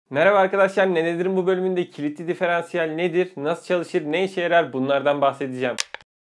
Merhaba arkadaşlar, Nedir'in bu bölümünde kilitli diferansiyel nedir, nasıl çalışır, ne işe yarar bunlardan bahsedeceğim.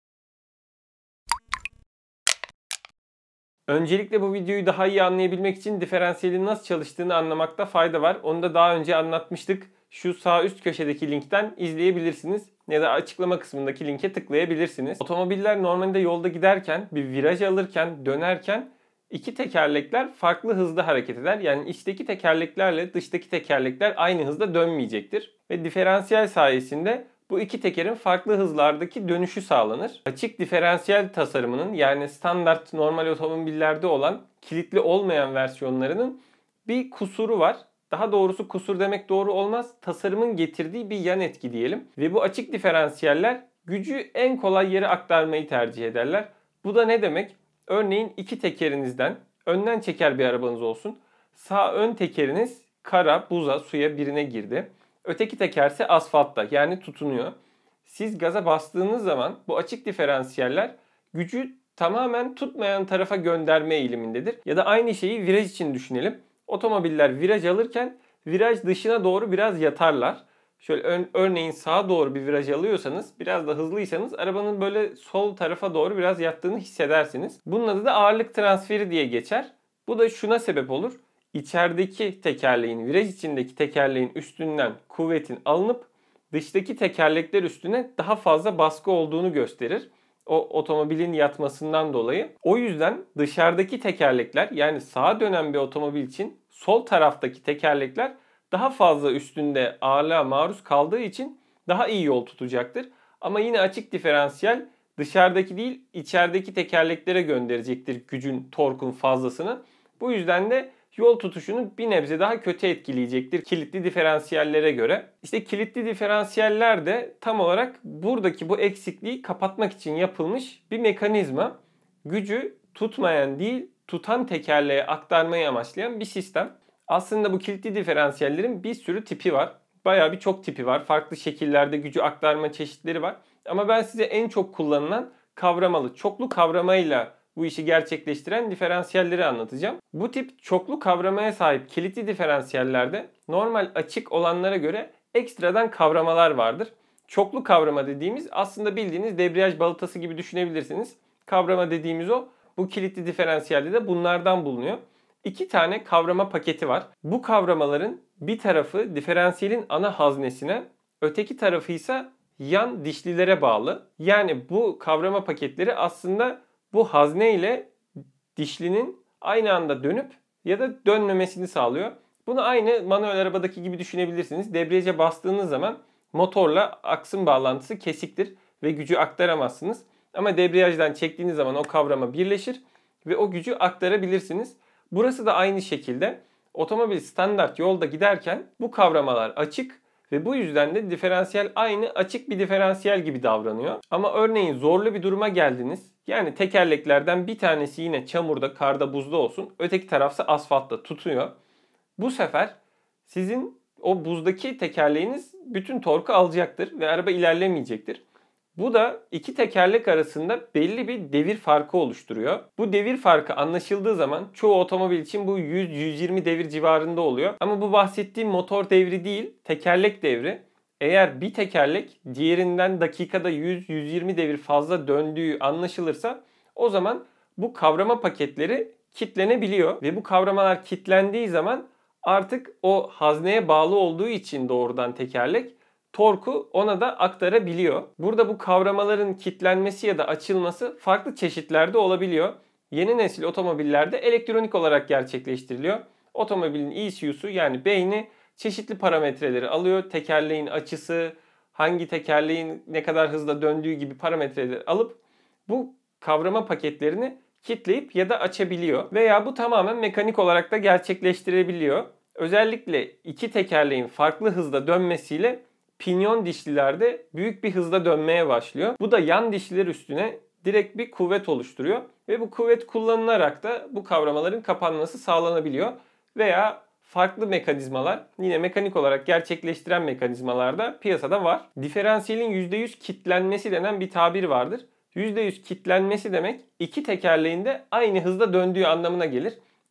Öncelikle bu videoyu daha iyi anlayabilmek için diferansiyelin nasıl çalıştığını anlamakta fayda var. Onu da daha önce anlatmıştık. Şu sağ üst köşedeki linkten izleyebilirsiniz ya da açıklama kısmındaki linke tıklayabilirsiniz. Otomobiller normalde yolda giderken, bir viraj alırken, dönerken İki tekerlekler farklı hızda hareket eder. Yani içteki tekerleklerle dıştaki tekerlekler aynı hızda dönmeyecektir. Ve diferansiyel sayesinde bu iki tekerin farklı hızlardaki dönüşü sağlanır. Açık diferansiyel tasarımının yani standart normal otomobillerde olan kilitli olmayan versiyonlarının bir kusuru var. Daha doğrusu kusur demek doğru olmaz. Tasarımın getirdiği bir yan etki diyelim. Ve bu açık diferansiyeller gücü en kolay yere aktarmayı tercih ederler. Bu da ne demek? Örneğin iki tekerinizden önden çeker bir arabanız olsun. Sağ ön tekeriniz kara, buza, suya birine girdi. Öteki tekerse asfaltta yani tutunuyor. Siz gaza bastığınız zaman bu açık diferansiyeller gücü tamamen tutmayan tarafa gönderme eğilimindedir. Ya da aynı şeyi viraj için düşünelim. Otomobiller viraj alırken viraj dışına doğru biraz yatarlar. Şöyle örneğin sağa doğru bir viraj alıyorsanız, biraz da hızlıysanız arabanın böyle sol tarafa doğru biraz yattığını hissedersiniz. Bunun adı da ağırlık transferi diye geçer. Bu da şuna sebep olur. İçerideki tekerleğin, viraj içindeki tekerleğin üstünden kuvvetin alınıp dıştaki tekerlekler üstüne daha fazla baskı olduğunu gösterir. O otomobilin yatmasından dolayı. O yüzden dışarıdaki tekerlekler yani sağa dönen bir otomobil için sol taraftaki tekerlekler daha fazla üstünde ağırlığa maruz kaldığı için daha iyi yol tutacaktır. Ama yine açık diferansiyel dışarıdaki değil içerideki tekerleklere gönderecektir gücün, torkun fazlasını. Bu yüzden de yol tutuşunu bir nebze daha kötü etkileyecektir kilitli diferansiyellere göre. İşte kilitli diferansiyeller de tam olarak buradaki bu eksikliği kapatmak için yapılmış bir mekanizma. Gücü tutmayan değil tutan tekerleğe aktarmayı amaçlayan bir sistem. Aslında bu kilitli diferansiyellerin bir sürü tipi var. Bayağı birçok tipi var. Farklı şekillerde gücü aktarma çeşitleri var. Ama ben size en çok kullanılan kavramalı, çoklu kavramayla bu işi gerçekleştiren diferansiyelleri anlatacağım. Bu tip çoklu kavramaya sahip kilitli diferansiyellerde normal açık olanlara göre ekstradan kavramalar vardır. Çoklu kavrama dediğimiz aslında bildiğiniz debriyaj balatası gibi düşünebilirsiniz. Kavrama dediğimiz o. Bu kilitli diferansiyelde de bunlardan bulunuyor. İki tane kavrama paketi var. Bu kavramaların bir tarafı diferansiyelin ana haznesine, öteki tarafı ise yan dişlilere bağlı. Yani bu kavrama paketleri aslında bu hazne ile dişlinin aynı anda dönüp ya da dönmemesini sağlıyor. Bunu aynı manuel arabadaki gibi düşünebilirsiniz. Debriyaja bastığınız zaman motorla aksın bağlantısı kesiktir ve gücü aktaramazsınız. Ama debriyajdan çektiğiniz zaman o kavrama birleşir ve o gücü aktarabilirsiniz. Burası da aynı şekilde otomobil standart yolda giderken bu kavramalar açık ve bu yüzden de diferansiyel aynı açık bir diferansiyel gibi davranıyor. Ama örneğin zorlu bir duruma geldiniz. Yani tekerleklerden bir tanesi yine çamurda, karda, buzda olsun. Öteki tarafsa asfaltta tutuyor. Bu sefer sizin o buzdaki tekerleğiniz bütün torku alacaktır ve araba ilerlemeyecektir. Bu da iki tekerlek arasında belli bir devir farkı oluşturuyor. Bu devir farkı anlaşıldığı zaman çoğu otomobil için bu 100-120 devir civarında oluyor. Ama bu bahsettiğim motor devri değil, tekerlek devri. Eğer bir tekerlek diğerinden dakikada 100-120 devir fazla döndüğü anlaşılırsa o zaman bu kavrama paketleri kitlenebiliyor. Ve bu kavramalar kitlendiği zaman artık o hazneye bağlı olduğu için doğrudan tekerlek torku ona da aktarabiliyor. Burada bu kavramaların kilitlenmesi ya da açılması farklı çeşitlerde olabiliyor. Yeni nesil otomobillerde elektronik olarak gerçekleştiriliyor. Otomobilin ECU'su yani beyni çeşitli parametreleri alıyor. Tekerleğin açısı, hangi tekerleğin ne kadar hızla döndüğü gibi parametreleri alıp bu kavrama paketlerini kilitleyip ya da açabiliyor. Veya bu tamamen mekanik olarak da gerçekleştirebiliyor. Özellikle iki tekerleğin farklı hızda dönmesiyle pinyon dişlilerde büyük bir hızla dönmeye başlıyor. Bu da yan dişliler üstüne direkt bir kuvvet oluşturuyor. Ve bu kuvvet kullanılarak da bu kavramaların kapanması sağlanabiliyor. Veya farklı mekanizmalar yine mekanik olarak gerçekleştiren mekanizmalar da piyasada var. Diferansiyelin %100 kilitlenmesi denen bir tabir vardır. %100 kilitlenmesi demek iki tekerleğin de aynı hızda döndüğü anlamına gelir.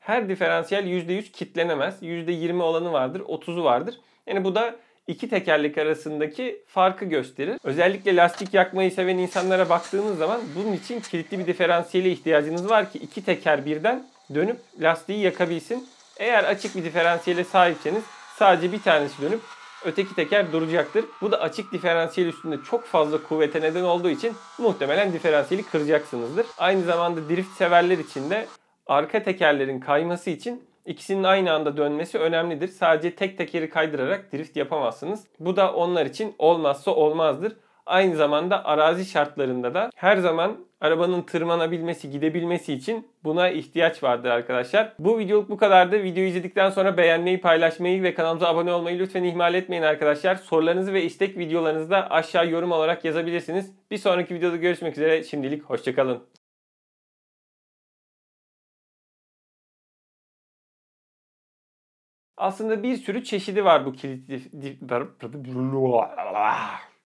her diferansiyel %100 kitlenemez. %20 olanı vardır, 30'u vardır. Yani bu da iki tekerlek arasındaki farkı gösterir. Özellikle lastik yakmayı seven insanlara baktığınız zaman bunun için kilitli bir diferansiyele ihtiyacınız var ki iki teker birden dönüp lastiği yakabilsin. Eğer açık bir diferansiyele sahipseniz sadece bir tanesi dönüp öteki teker duracaktır. Bu da açık diferansiyel üstünde çok fazla kuvvete neden olduğu için muhtemelen diferansiyeli kıracaksınızdır. Aynı zamanda drift severler için de arka tekerlerin kayması için ikisinin aynı anda dönmesi önemlidir. Sadece tek tekeri kaydırarak drift yapamazsınız. Bu da onlar için olmazsa olmazdır. Aynı zamanda arazi şartlarında da her zaman arabanın tırmanabilmesi, gidebilmesi için buna ihtiyaç vardır arkadaşlar. Bu videoluk bu kadardı. Videoyu izledikten sonra beğenmeyi, paylaşmayı ve kanalımıza abone olmayı lütfen ihmal etmeyin arkadaşlar. Sorularınızı ve istek videolarınızı da aşağı yorum olarak yazabilirsiniz. Bir sonraki videoda görüşmek üzere. Şimdilik hoşçakalın. Aslında bir sürü çeşidi var bu kilitli